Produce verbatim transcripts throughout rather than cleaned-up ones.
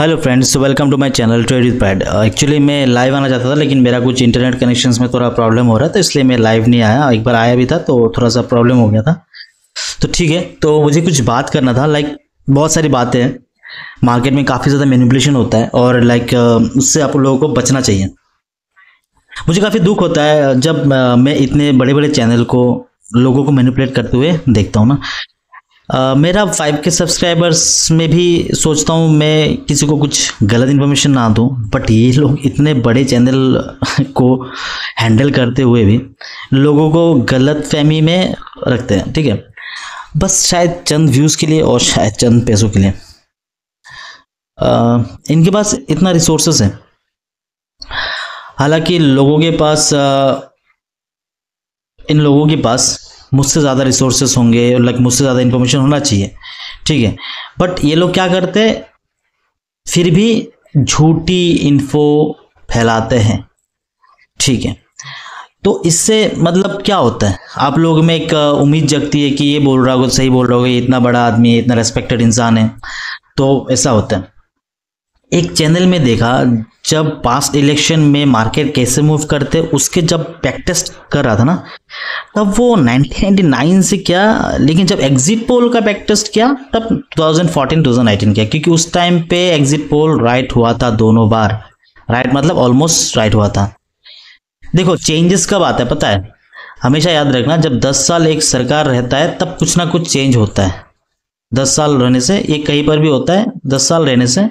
Hello friends, welcome to my channel trade with pride. Actually मैं live आना चाहता था, लेकिन मेरा कुछ इंटरनेट कनेक्शंस में थोड़ा प्रॉब्लम हो रहा था, इसलिए मैं लाइव नहीं आया। एक बार आया भी था तो थोड़ा सा प्रॉब्लम हो गया था। तो ठीक है, तो मुझे कुछ बात करना था। लाइक बहुत सारी बातें हैं, मार्केट में काफ़ी ज़्यादा मैनिपुलेशन होता है और लाइक उससे आप लोगों को बचना चाहिए। मुझे काफ़ी दुख होता है जब अ, मैं इतने बड़े बड़े चैनल को लोगों को मैनिपुलेट करते हुए देखता हूँ ना। अ, मेरा फाइव के सब्सक्राइबर्स में भी सोचता हूँ मैं किसी को कुछ गलत इन्फॉर्मेशन ना दूँ, बट ये लोग इतने बड़े चैनल को हैंडल करते हुए भी लोगों को गलत फहमी में रखते हैं। ठीक है, बस शायद चंद व्यूज़ के लिए और शायद चंद पैसों के लिए। अ, इनके पास इतना रिसोर्सेस है, हालांकि लोगों के पास अ, इन लोगों के पास मुझसे ज़्यादा रिसोर्सेस होंगे, लाइक मुझसे ज़्यादा इन्फॉर्मेशन होना चाहिए। ठीक है, बट ये लोग क्या करते हैं, फिर भी झूठी इन्फो फैलाते हैं। ठीक है, तो इससे मतलब क्या होता है, आप लोगों में एक अ, उम्मीद जगती है कि ये बोल रहा होगा सही बोल रहा होगा, ये इतना बड़ा आदमी है, इतना रेस्पेक्टेड इंसान है। तो ऐसा होता है। एक चैनल में देखा, जब पास्ट इलेक्शन में मार्केट कैसे मूव करते उसके जब बैक टेस्ट कर रहा था ना, तब वो नाइनटीन नाइंटी नाइन से क्या, लेकिन जब एग्जिट पोल का बैक टेस्ट किया तब ट्वेंटी फोर्टीन ट्वेंटी नाइनटीन किया, क्योंकि उस टाइम पे एग्जिट पोल राइट हुआ था दोनों बार। राइट मतलब ऑलमोस्ट राइट हुआ था। देखो चेंजेस कब आता है पता है, हमेशा याद रखना, जब दस साल एक सरकार रहता है तब कुछ ना कुछ चेंज होता है। दस साल रहने से, ये कहीं पर भी होता है, दस साल रहने से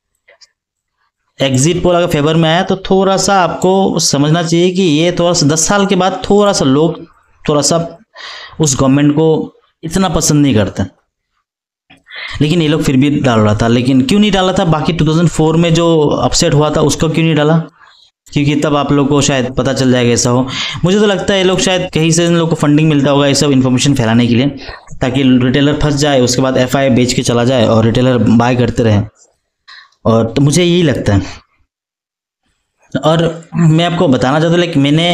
एग्जिट पोल अगर फेवर में आया तो थोड़ा सा आपको समझना चाहिए कि ये थोड़ा सा दस साल के बाद थोड़ा सा लोग थोड़ा सा उस गवर्नमेंट को इतना पसंद नहीं करते। लेकिन ये लोग फिर भी डाल रहा था। लेकिन क्यों नहीं डाला था, बाकी टू थाउजेंड फोर में जो अपसेट हुआ था उसको क्यों नहीं डाला, क्योंकि तब आप लोग को शायद पता चल जाएगा ऐसा हो। मुझे तो लगता है ये लोग शायद कहीं से इन लोग को फंडिंग मिलता होगा ये सब इन्फॉर्मेशन फैलाने के लिए, ताकि रिटेलर फंस जाए, उसके बाद एफ आई बेच के चला जाए और रिटेलर बाय करते रहे। और तो मुझे यही लगता है। और मैं आपको बताना चाहता हूँ, लाइक मैंने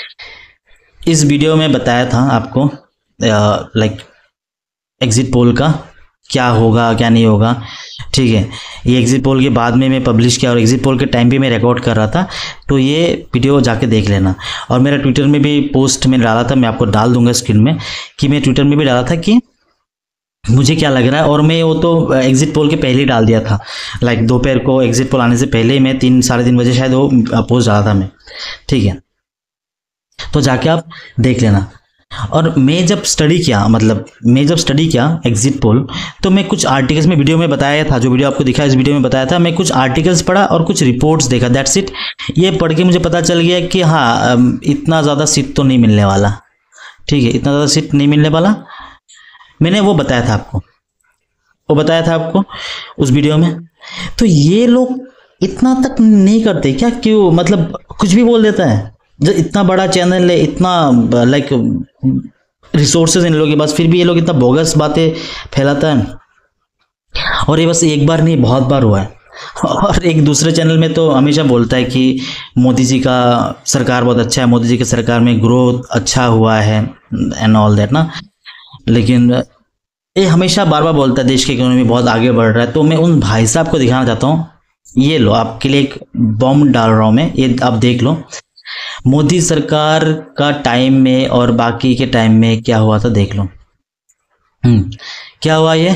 इस वीडियो में बताया था आपको लाइक एग्जिट पोल का क्या होगा क्या नहीं होगा। ठीक है, ये एग्जिट पोल के बाद में मैं पब्लिश किया और एग्जिट पोल के टाइम पे मैं रिकॉर्ड कर रहा था, तो ये वीडियो जाके देख लेना। और मेरा ट्विटर में भी पोस्ट मैंने डाला था, मैं आपको डाल दूंगा स्क्रीन में, कि मैं ट्विटर में भी डाला था कि मुझे क्या लग रहा है। और मैं वो तो एग्जिट पोल के पहले ही डाल दिया था, लाइक दोपहर को एग्जिट पोल आने से पहले ही मैं तीन साढ़े तीन बजे शायद वो पोस्ट डाला था मैं। ठीक है, तो जाके आप देख लेना। और मैं जब स्टडी किया, मतलब मैं जब स्टडी किया एग्जिट पोल, तो मैं कुछ आर्टिकल्स में वीडियो में बताया था, जो वीडियो आपको दिखा इस वीडियो में बताया था, मैं कुछ आर्टिकल्स पढ़ा और कुछ रिपोर्ट्स देखा, दैट्स इट। ये पढ़ के मुझे पता चल गया कि हाँ अम, इतना ज़्यादा सीट तो नहीं मिलने वाला। ठीक है, इतना ज़्यादा सीट नहीं मिलने वाला, मैंने वो बताया था आपको, वो बताया था आपको उस वीडियो में। तो ये लोग इतना तक नहीं करते क्या, क्यों, मतलब कुछ भी बोल देता है। जो इतना बड़ा चैनल है, इतना लाइक रिसोर्सेज इन लोगों के पास, फिर भी ये लोग इतना बोगस बातें फैलाता है। और ये बस एक बार नहीं, बहुत बार हुआ है। और एक दूसरे चैनल में तो हमेशा बोलता है कि मोदी जी का सरकार बहुत अच्छा है, मोदी जी की सरकार में ग्रोथ अच्छा हुआ है एंड ऑल दैट ना। लेकिन ये हमेशा बार बार बोलता है देश की इकोनॉमी बहुत आगे बढ़ रहा है। तो मैं उन भाई साहब को दिखाना चाहता हूँ, ये लो आपके लिए एक बॉम्ब डाल रहा हूँ मैं, ये आप देख लो। मोदी सरकार का टाइम में और बाकी के टाइम में क्या हुआ था देख लो। हम्म क्या हुआ, ये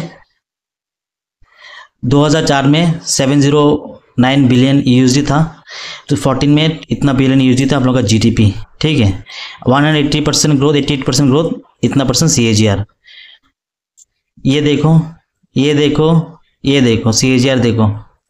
दो हज़ार चार में सात सौ नौ बिलियन यूएसडी था, तो चौदह में इतना बिलियन यूएसडी था आप लोगों का जीडीपी। ठीक है, एक सौ अस्सी परसेंट ग्रोथ, अट्ठासी परसेंट ग्रोथ, इतना परसेंट सीएजीआर। ये देखो, ये देखो, ये देखो सीएजीआर देखो,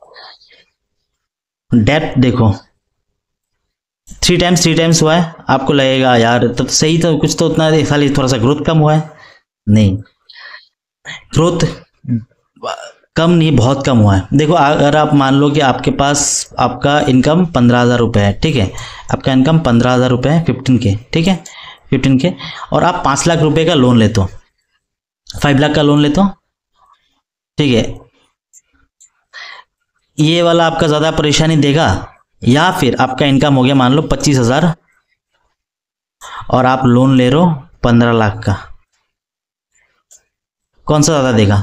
डेप्थ देखो, थ्री टाइम्स थ्री टाइम्स हुआ है। आपको लगेगा यार तब तो सही था, कुछ तो उतना खाली थोड़ा सा ग्रोथ कम हुआ है। नहीं, ग्रोथ कम नहीं, बहुत कम हुआ है। देखो अगर आप मान लो कि आपके पास आपका इनकम पंद्रह हज़ार रुपये है, ठीक है, आपका इनकम पंद्रह हज़ार रुपये है, फिफ्टीन के, ठीक है, फिफ्टीन के, और आप पाँच लाख रुपए का लोन लेते हो, फाइव लाख का लोन लेते हो। ठीक है, ये वाला आपका ज़्यादा परेशानी देगा, या फिर आपका इनकम हो गया मान लो पच्चीस हज़ार और आप लोन ले रहे हो पंद्रह लाख का, कौन सा ज़्यादा देगा?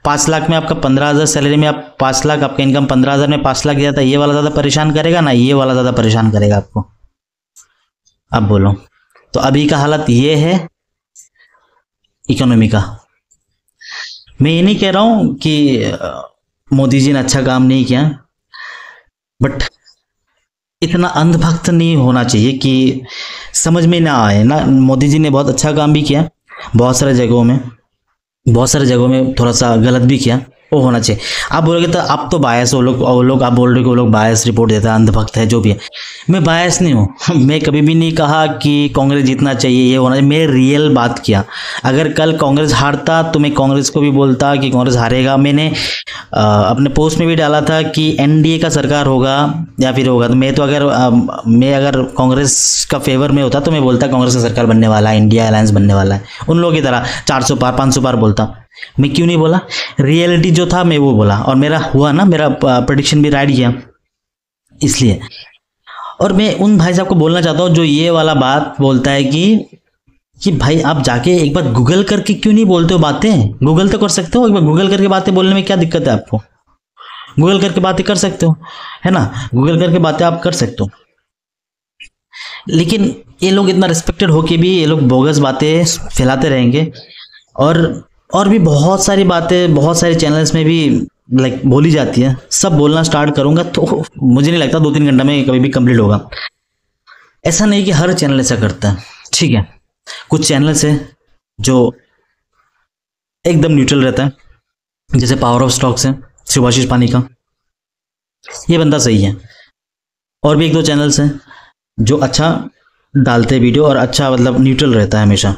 पाँच लाख में आपका पंद्रह हज़ार सैलरी में आप पाँच लाख आपका इनकम पंद्रह हज़ार में पाँच लाख दिया था, ये वाला ज़्यादा परेशान करेगा ना ये वाला ज़्यादा परेशान करेगा आपको? अब बोलो। तो अभी का हालत ये है इकोनॉमी का। मैं ये नहीं कह रहा हूँ कि मोदी जी ने अच्छा काम नहीं किया, बट इतना अंधभक्त नहीं होना चाहिए कि समझ में ना आए ना। मोदी जी ने बहुत अच्छा काम भी किया, बहुत सारे जगहों में बहुत सारे जगहों में थोड़ा सा गलत भी किया, वो होना चाहिए। आप बोलोगे तो आप तो बायस हो लोग, वो लोग आप बोल रहे हो कि वो लोग बायस रिपोर्ट देता है, अंधभक्त है, जो भी है। मैं बायस नहीं हूँ। मैं कभी भी नहीं कहा कि कांग्रेस जीतना चाहिए, ये होना चाहिए। मैं रियल बात किया। अगर कल कांग्रेस हारता तो मैं कांग्रेस को भी बोलता कि कांग्रेस हारेगा। मैंने आ, अपने पोस्ट में भी डाला था कि एनडीए का सरकार होगा या फिर होगा, तो मैं तो अगर आ, मैं अगर कांग्रेस का फेवर में होता तो मैं बोलता कांग्रेस का सरकार बनने वाला है, इंडिया अलायंस बनने वाला है। उन लोगों की तरह चार सौ पार पाँच सौ पार बोलता। मैं क्यों नहीं बोला? रियलिटी जो था मैं वो बोला, और मेरा हुआ ना, मेरा प्रेडिक्शन भी राइट किया इसलिए। और मैं उन भाई साहब को बोलना चाहता हूँ जो ये वाला बात बोलता है कि कि भाई आप जाके एक बार गूगल करके क्यों नहीं बोलते हो बातें? गूगल तो कर सकते हो, एक बार गूगल करके बातें बोलने में क्या दिक्कत है आपको? गूगल करके बातें कर सकते हो, है ना? गूगल करके बातें आप कर सकते हो। लेकिन ये लोग इतना रिस्पेक्टेड होके भी ये लोग बोगस बातें फैलाते रहेंगे। और और भी बहुत सारी बातें बहुत सारे चैनल्स में भी लाइक बोली जाती है। सब बोलना स्टार्ट करूंगा तो मुझे नहीं लगता दो तीन घंटा में कभी भी कंप्लीट होगा। ऐसा नहीं कि हर चैनल ऐसा करता है, ठीक है। कुछ चैनल्स है जो एकदम न्यूट्रल रहता है, जैसे पावर ऑफ स्टॉक्स है सुभाषिश पानी का, ये बंदा सही है। और भी एक दो चैनल्स हैं जो अच्छा डालते वीडियो और अच्छा मतलब न्यूट्रल रहता है हमेशा।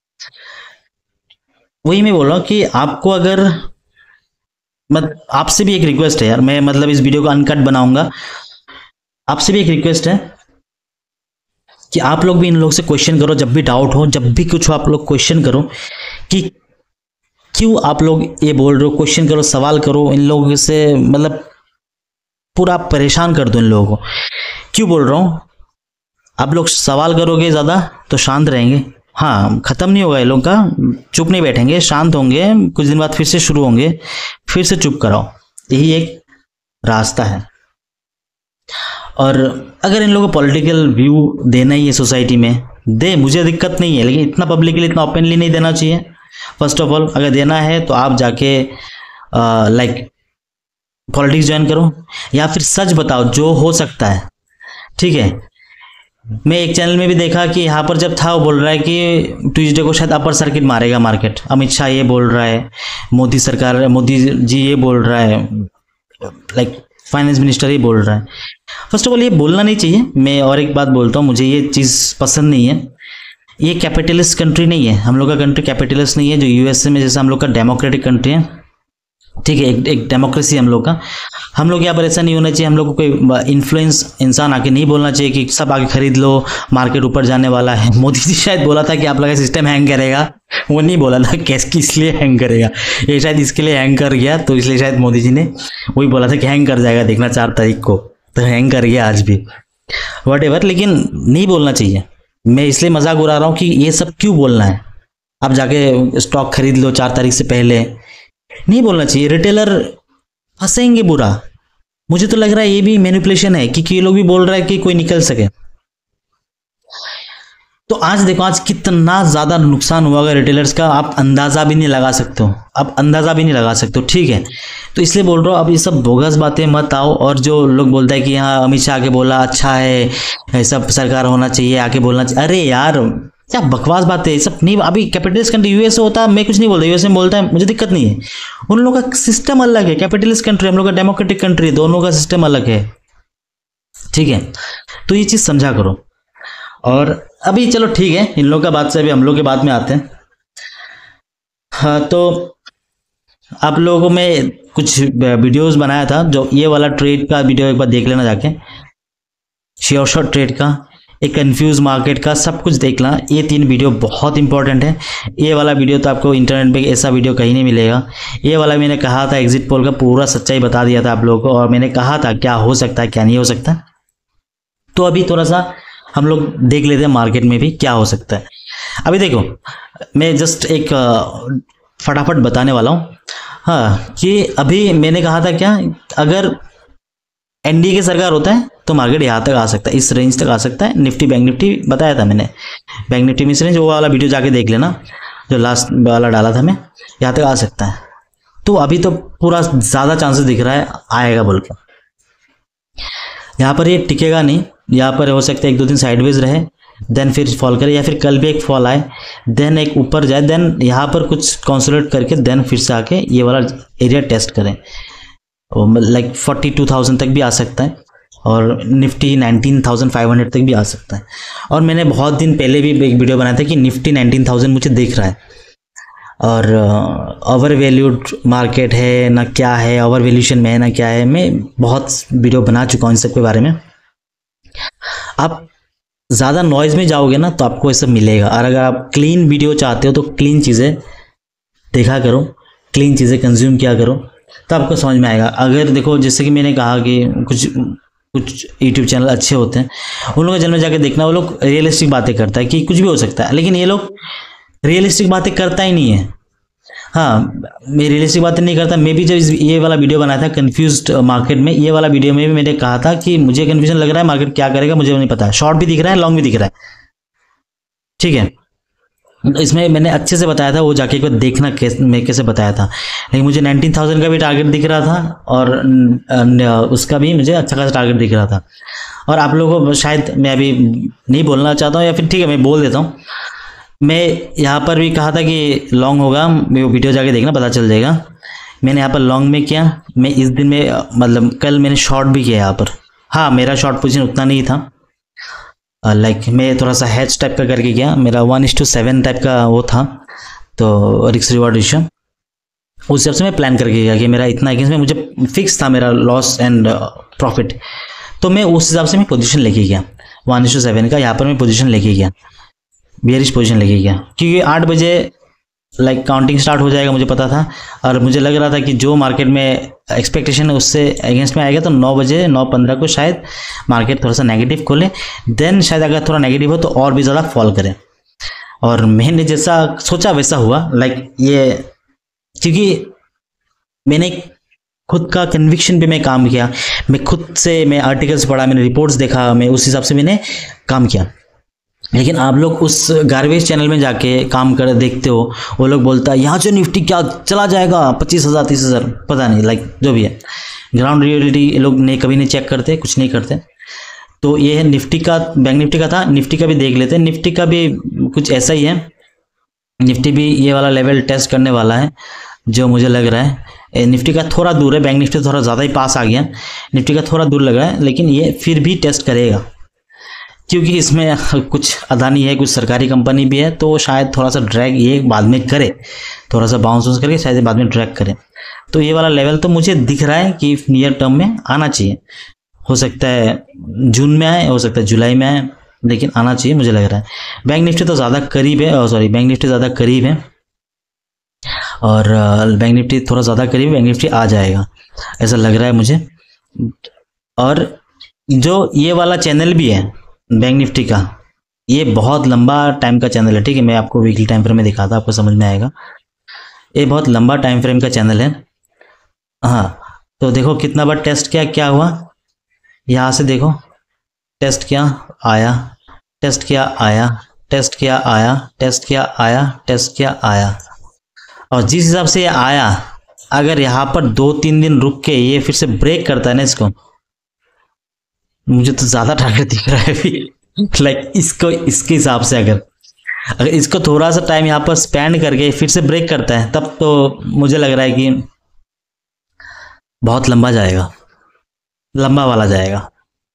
वही मैं बोल रहा हूँ कि आपको अगर मत आपसे भी एक रिक्वेस्ट है यार, मैं मतलब इस वीडियो को अनकट बनाऊंगा। आपसे भी एक रिक्वेस्ट है कि आप लोग भी इन लोग से क्वेश्चन करो, जब भी डाउट हो, जब भी कुछ हो आप लोग क्वेश्चन करो कि क्यों आप लोग ये बोल रहे हो। क्वेश्चन करो, सवाल करो, इन लोगों से मतलब पूरा परेशान कर दो इन लोगों को। क्यों बोल रहा हूँ? आप लोग सवाल करोगे ज़्यादा तो शांत रहेंगे, हाँ खत्म नहीं होगा ये लोग का, चुप नहीं बैठेंगे, शांत होंगे, कुछ दिन बाद फिर से शुरू होंगे, फिर से चुप कराओ। यही एक रास्ता है। और अगर इन लोगों को पॉलिटिकल व्यू देना ही है सोसाइटी में, दे, मुझे दिक्कत नहीं है, लेकिन इतना पब्लिकली इतना ओपनली नहीं देना चाहिए। फर्स्ट ऑफ ऑल अगर देना है तो आप जाके लाइक पॉलिटिक्स ज्वाइन करो या फिर सच बताओ जो हो सकता है, ठीक है। मैं एक चैनल में भी देखा कि यहाँ पर जब था वो बोल रहा है कि ट्यूसडे को शायद अपर सर्किट मारेगा मार्केट, अमित शाह ये बोल रहा है, मोदी सरकार मोदी जी ये बोल रहा है, लाइक फाइनेंस मिनिस्टर ही बोल रहा है। फर्स्ट ऑफ ऑल ये बोलना नहीं चाहिए। मैं और एक बात बोलता हूँ, मुझे ये चीज़ पसंद नहीं है। ये कैपिटलिस्ट कंट्री नहीं है, हम लोग का कंट्री कैपिटलिस्ट नहीं है जो यूएसए में जैसे हम लोग का डेमोक्रेटिक कंट्री है, ठीक है, एक, एक डेमोक्रेसी हम लोग का। हम लोग यहाँ पर ऐसा नहीं होना चाहिए, हम लोग को कोई इन्फ्लुएंस इंसान आके नहीं बोलना चाहिए कि सब आके खरीद लो, मार्केट ऊपर जाने वाला है। मोदी जी शायद बोला था कि आप लोग का सिस्टम हैंग करेगा, वो नहीं बोला था कैस किस लिए हैंग करेगा, ये शायद इसके लिए हैंग कर गया, तो इसलिए शायद मोदी जी ने वही बोला था कि हैंग कर जाएगा, देखना चार तारीख को, तो हैंग कर गया आज भी, वट एवर। लेकिन नहीं बोलना चाहिए। मैं इसलिए मजाक उड़ा रहा हूँ कि ये सब क्यों बोलना है, आप जाके स्टॉक खरीद लो चार तारीख से पहले, नहीं बोलना चाहिए। रिटेलर फंसेंगे बुरा। मुझे तो लग रहा है ये भी मैनिपुलेशन है, क्योंकि ये लोग भी बोल रहा है कि कोई निकल सके। तो आज देखो आज कितना ज्यादा नुकसान हुआ होगा रिटेलर्स का, आप अंदाजा भी नहीं लगा सकते हो, आप अंदाजा भी नहीं लगा सकते हो, ठीक है। तो इसलिए बोल रहा हूँ अब ये सब बोगस बातें मत आओ। और जो लोग बोलता है कि यहाँ अमित शाह आके बोला अच्छा है, सब सरकार होना चाहिए, आके बोलना चाहिए, अरे यार क्या बकवास बात है ये सब। नहीं, अभी कैपिटलिस्ट कंट्री यूएसए होता है, मैं कुछ नहीं बोलता, यूएसए में बोलता है, मुझे दिक्कत नहीं है। उन लोगों का सिस्टम अलग है, कैपिटलिस्ट कंट्री, हम लोग का डेमोक्रेटिक कंट्री, दोनों का सिस्टम अलग है, ठीक है। तो ये चीज समझा करो। और अभी चलो ठीक है, इन लोग का बात से अभी हम लोग के बात में आते हैं। हाँ, तो आप लोगों को मैं कुछ वीडियोस बनाया था, जो ये वाला ट्रेड का वीडियो एक बार देख लेना जाके, श्योर शॉट ट्रेड का, एक कंफ्यूज मार्केट का, सब कुछ देख लेना। ये तीन वीडियो बहुत इंपॉर्टेंट है। ये वाला वीडियो तो आपको इंटरनेट पे ऐसा वीडियो कहीं नहीं मिलेगा। ये वाला मैंने कहा था एग्जिट पोल का पूरा सच्चाई बता दिया था आप लोगों को, और मैंने कहा था क्या हो सकता है क्या नहीं हो सकता। तो अभी थोड़ा सा हम लोग देख लेते हैं मार्केट में भी क्या हो सकता है। अभी देखो मैं जस्ट एक फटाफट बताने वाला हूँ। हाँ, कि अभी मैंने कहा था क्या, अगर एनडीए की सरकार होता है तो मार्केट यहाँ तक आ सकता है, इस रेंज तक आ सकता है। निफ्टी बैंक निफ्टी बताया था मैंने, बैंक निफ्टी में इस रेंज, वो वाला वीडियो जाके देख लेना जो लास्ट वाला डाला था मैं, यहाँ तक आ सकता है। तो अभी तो पूरा ज़्यादा चांसेस दिख रहा है आएगा बोल के। यहाँ पर ये टिकेगा नहीं, यहाँ पर हो सकता है एक दो दिन साइडवेज रहे, देन फिर फॉल करे, या फिर कल भी एक फॉल आए, देन एक ऊपर जाए, देन यहाँ पर कुछ कंसोलिडेट करके देन फिर से आके ये वाला एरिया टेस्ट करें, लाइक फोर्टी टू थाउजेंड तक भी आ सकता है, और Nifty nineteen thousand five hundred तक भी आ सकता है। और मैंने बहुत दिन पहले भी एक वीडियो बनाया था कि निफ्टी नाइनटीन थाउजेंड मुझे दिख रहा है, और ओवर वैल्यूड मार्केट है ना क्या है, ओवर वैल्यूशन में है ना क्या है, मैं बहुत वीडियो बना चुका हूँ इन सब के बारे में। आप ज़्यादा नॉइज़ में जाओगे ना तो आपको ये सब मिलेगा, और अगर आप क्लीन वीडियो चाहते हो तो क्लीन चीज़ें देखा करो, क्लीन चीज़ें कंज्यूम किया करो, तो आपको समझ में आएगा। अगर देखो, जैसे कि मैंने कहा कि कुछ कुछ यूट्यूब चैनल अच्छे होते हैं, उन लोगों के चैनल में जाके देखना, वो लोग रियलिस्टिक बातें करता है कि कुछ भी हो सकता है, लेकिन ये लोग रियलिस्टिक बातें करता ही नहीं है। हाँ, मैं रियलिस्टिक बातें नहीं करता। मैं भी जब इस ये वाला वीडियो बनाया था कन्फ्यूज्ड मार्केट में, ये वाला वीडियो में भी मैंने कहा था कि मुझे कन्फ्यूजन लग रहा है, मार्केट क्या करेगा मुझे नहीं पता, शॉर्ट भी दिख रहा है, लॉन्ग भी दिख रहा है, ठीक है। इसमें मैंने अच्छे से बताया था, वो जाके एक बार देखना कैसे मैं कैसे बताया था। लेकिन मुझे नाइनटीन थाउजेंड का भी टारगेट दिख रहा था, और उसका भी मुझे अच्छा खासा टारगेट दिख रहा था। और आप लोगों को शायद मैं अभी नहीं बोलना चाहता हूँ, या फिर ठीक है मैं बोल देता हूँ। मैं यहाँ पर भी कहा था कि लॉन्ग होगा, मैं वो वीडियो जाके देखना पता चल जाएगा। मैंने यहाँ पर लॉन्ग में किया, मैं इस दिन में मतलब कल मैंने शॉर्ट भी किया यहाँ पर। हाँ, मेरा शॉर्ट पोजीशन उतना नहीं था, लाइक like, मैं थोड़ा सा हैच टाइप का करके गया, मेरा वन इस टू सेवन टाइप का वो था, तो रिस्क रिवॉर्ड रेशियो उस हिसाब से मैं प्लान करके गया कि मेरा इतना अगेंस्ट में मुझे फिक्स था मेरा लॉस एंड प्रॉफिट, तो मैं उस हिसाब से मैं पोजीशन लेके गया वन इस टू सेवन का। यहाँ पर मैं पोजीशन लेके गया, बेयरिश पोजीशन लेके गया, क्योंकि आठ बजे लाइक काउंटिंग स्टार्ट हो जाएगा मुझे पता था, और मुझे लग रहा था कि जो मार्केट में एक्सपेक्टेशन है उससे अगेंस्ट में आएगा, तो नौ बजे नौ पंद्रह को शायद मार्केट थोड़ा सा नेगेटिव खोले, देन शायद अगर थोड़ा नेगेटिव हो तो और भी ज़्यादा फॉल करे। और मैंने जैसा सोचा वैसा हुआ, लाइक ये, क्योंकि मैंने खुद का कन्विक्शन पे मैं काम किया, मैं खुद से मैं आर्टिकल्स पढ़ा, मैंने रिपोर्ट्स देखा, मैं उस हिसाब से मैंने काम किया। लेकिन आप लोग उस गार्बेज चैनल में जाके काम कर देखते हो, वो लोग बोलता है यहाँ से निफ्टी क्या चला जाएगा पच्चीस हज़ार तीस हज़ार, पता नहीं, लाइक जो भी है, ग्राउंड रियलिटी लोग नहीं कभी नहीं चेक करते, कुछ नहीं करते। तो ये है निफ्टी का, बैंक निफ्टी का था, निफ्टी का भी देख लेते हैं। निफ्टी का भी कुछ ऐसा ही है, निफ्टी भी ये वाला लेवल टेस्ट करने वाला है जो मुझे लग रहा है। निफ्टी का थोड़ा दूर है, बैंक निफ्टी थोड़ा ज़्यादा ही पास आ गया, निफ्टी का थोड़ा दूर लग रहा है, लेकिन ये फिर भी टेस्ट करेगा, क्योंकि इसमें कुछ अदानी है, कुछ सरकारी कंपनी भी है, तो शायद थोड़ा सा ड्रैग ये बाद में करे, थोड़ा सा बाउंस वाउंस करके शायद बाद में ड्रैग करे। तो ये वाला लेवल तो मुझे दिख रहा है कि नियर टर्म में आना चाहिए, हो सकता है जून में आए, हो सकता है जुलाई में आए, लेकिन आना चाहिए मुझे लग रहा है। बैंक निफ्टी तो ज़्यादा करीब है, सॉरी बैंक निफ्टी ज़्यादा करीब है, और बैंक निफ्टी थोड़ा ज़्यादा करीब, बैंक निफ्टी आ जाएगा ऐसा लग रहा है मुझे। और जो ये वाला चैनल भी है बैंक निफ्टी का, ये बहुत लंबा टाइम का चैनल है, ठीक है, मैं आपको वीकली टाइम फ्रेम में दिखाता, आपको समझ में आएगा। ये बहुत लंबा टाइम फ्रेम का चैनल है। हाँ, तो देखो कितना बार टेस्ट किया, क्या हुआ, यहाँ से देखो टेस्ट किया आया, टेस्ट किया आया, टेस्ट किया आया, टेस्ट किया आया, टेस्ट किया आया, और जिस हिसाब से ये आया, अगर यहाँ पर दो तीन दिन रुक के ये फिर से ब्रेक करता है ना इसको, मुझे तो ज़्यादा टारगेट दिख रहा है अभी, लाइक इसको इसके हिसाब से अगर अगर इसको थोड़ा सा टाइम यहाँ पर स्पेंड करके फिर से ब्रेक करता है, तब तो मुझे लग रहा है कि बहुत लंबा जाएगा, लंबा वाला जाएगा।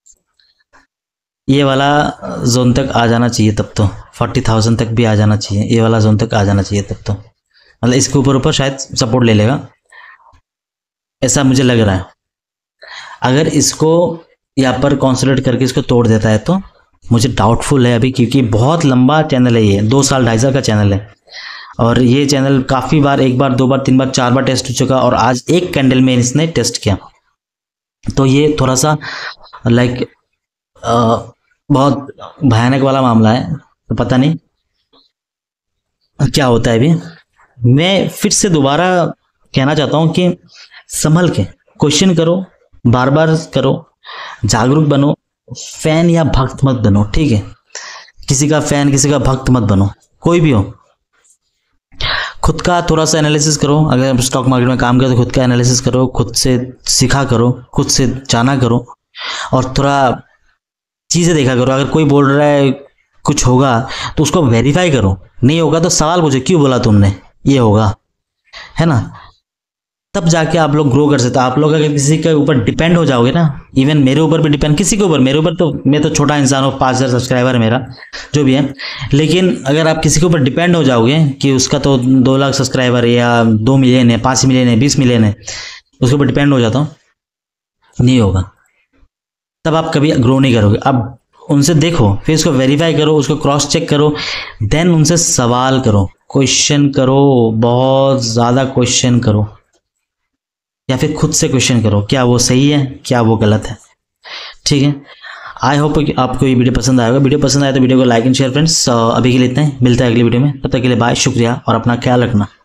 ये वाला जोन तक आ जाना चाहिए, तब तो फोर्टी थाउजेंड तक भी आ जाना चाहिए, ये वाला जोन तक आ जाना चाहिए, तब तो मतलब इसके ऊपर ऊपर शायद सपोर्ट ले लेगा, ऐसा मुझे लग रहा है। अगर इसको यहाँ पर कॉन्सोलिडेट करके इसको तोड़ देता है तो मुझे डाउटफुल है अभी, क्योंकि बहुत लंबा चैनल है, ये दो साल ढाई साल का चैनल है, और ये चैनल काफ़ी बार, एक बार दो बार तीन बार चार बार टेस्ट हो चुका, और आज एक कैंडल में इसने टेस्ट किया, तो ये थोड़ा सा लाइक बहुत भयानक वाला मामला है। तो पता नहीं क्या होता है अभी। मैं फिर से दोबारा कहना चाहता हूँ कि संभल के क्वेश्चन करो, बार बार करो, जागरूक बनो, फैन या भक्त मत बनो, ठीक है? किसी का फैन किसी का भक्त मत बनो, कोई भी हो। खुद का थोड़ा सा एनालिसिस करो, अगर आप स्टॉक मार्केट में काम करो तो खुद का एनालिसिस करो, खुद से सीखा करो, खुद से जाना करो, और थोड़ा चीज़ें देखा करो। अगर कोई बोल रहा है कुछ होगा तो उसको वेरीफाई करो, नहीं होगा तो सवाल पूछो, क्यों बोला तुमने ये होगा, है ना? तब जाके आप लोग ग्रो कर सकते हो। आप लोग अगर किसी के ऊपर डिपेंड हो जाओगे ना, इवन मेरे ऊपर भी डिपेंड, किसी के ऊपर, मेरे ऊपर तो मैं तो छोटा इंसान हूँ, पाँच हज़ार सब्सक्राइबर है मेरा, जो भी है, लेकिन अगर आप किसी के ऊपर डिपेंड हो जाओगे कि उसका तो दो लाख सब्सक्राइबर है या दो मिलियन है, पाँच मिलियन है, बीस मिलियन है, उसके ऊपर डिपेंड हो जाता हूँ, नहीं होगा। तब आप कभी ग्रो नहीं करोगे। अब उनसे देखो, फिर उसको वेरीफाई करो, उसको क्रॉस चेक करो, देन उनसे सवाल करो, क्वेश्चन करो, बहुत ज़्यादा क्वेश्चन करो, या फिर खुद से क्वेश्चन करो, क्या वो सही है, क्या वो गलत है, ठीक है? आई होप कि आपको ये वीडियो पसंद आएगा। वीडियो पसंद आए तो वीडियो को लाइक एंड शेयर फ्रेंड्स। अभी के लिए इतना ही, मिलता है अगली वीडियो में, तब तक के लिए बाय, शुक्रिया और अपना ख्याल रखना।